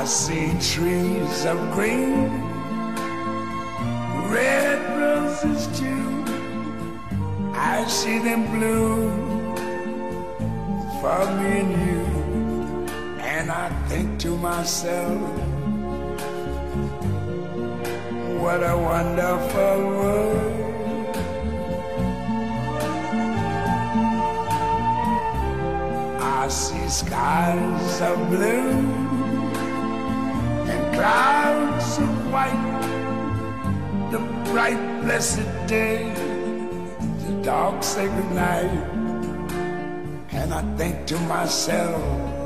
see trees of green, red roses too. I see them bloom for me and you. And I think to myself, what a wonderful world. I see skies of blue and clouds of white, the bright blessed day, the dark sacred night. And I think to myself,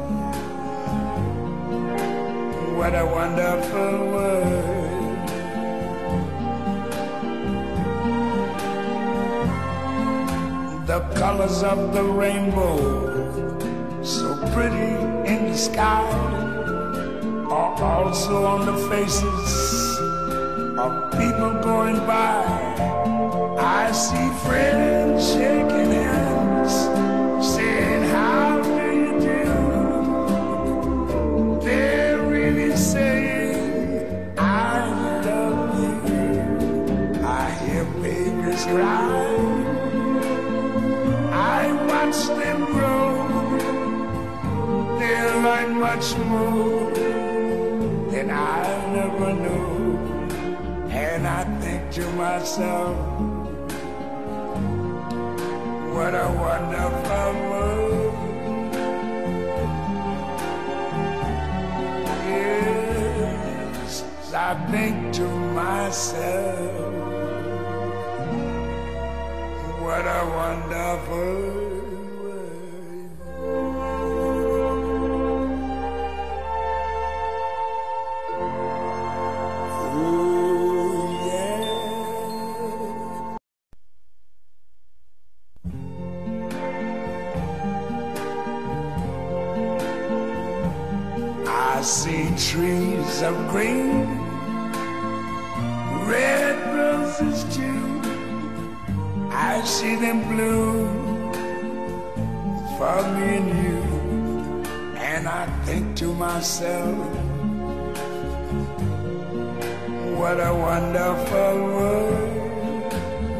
what a wonderful world. The colors of the rainbow, so pretty in the sky, are also on the faces of people going by. I see friends shaking hands, saying, how do you do? They're really saying, I love you. I hear babies cry, I watch them grow. They'll learn much more than I never knew. And I think to myself, what a wonderful world. Yes, I think to myself, what a wonderful world. Oh, yeah. I see trees of green, red roses too. I see them bloom for me and you. And I think to myself, what a wonderful world.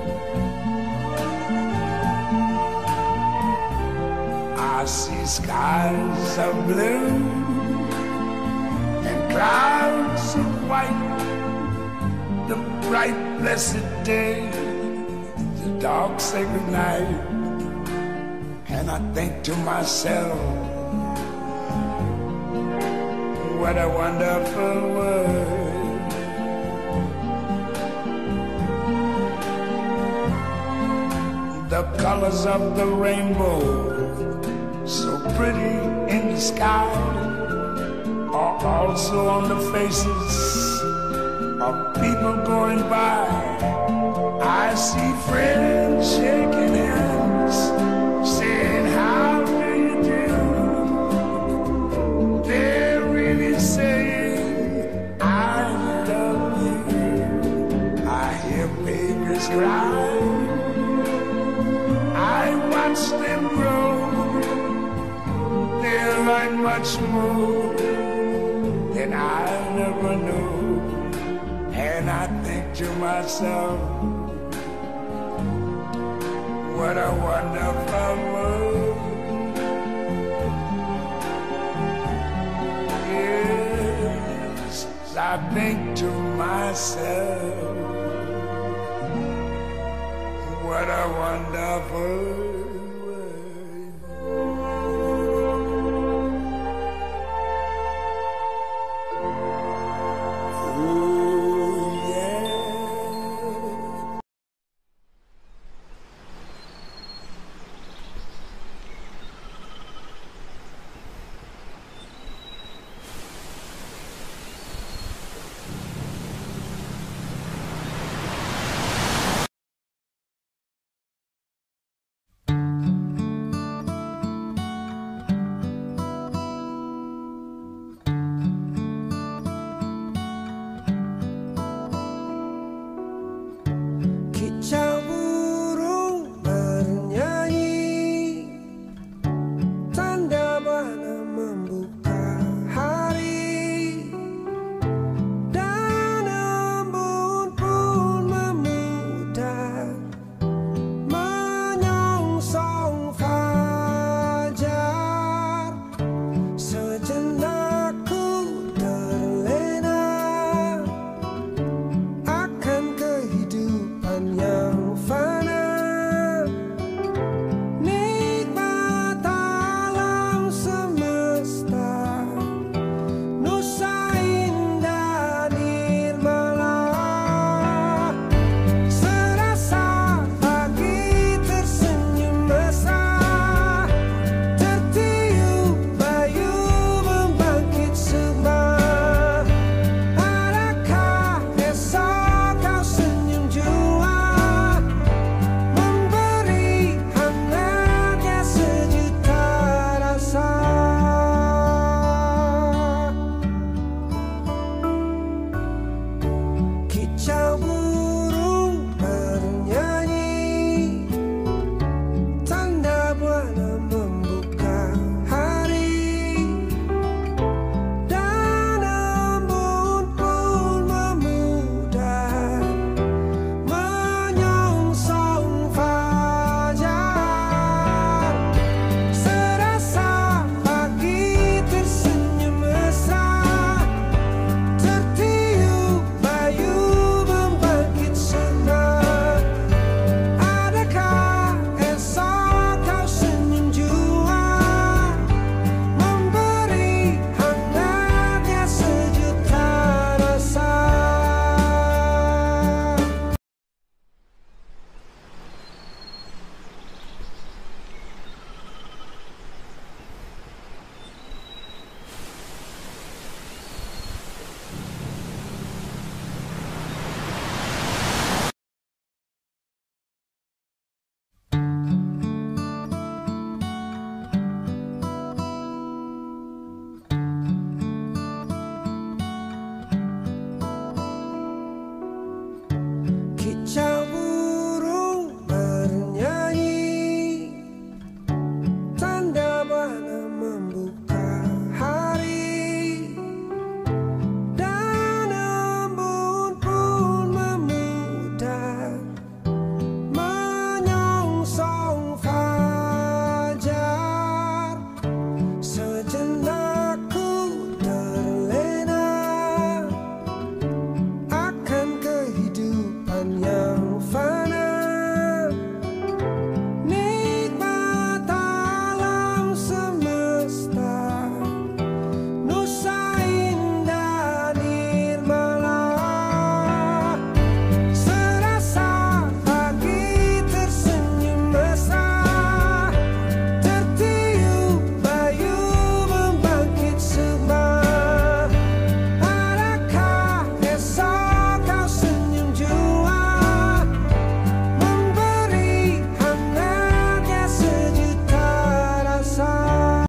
I see skies of blue and clouds of white, the bright blessed day, the dark sacred night. And I think to myself, what a wonderful world. The colors of the rainbow, so pretty in the sky, are also on the faces of people going by. I see friends shaking hands, saying, how do you do? They're really saying, I love you. I hear babies cry, I watch them grow. They'll learn much more than I never knew. And I think to myself, what a wonderful world. Yes, I think to myself, what a wonderful world.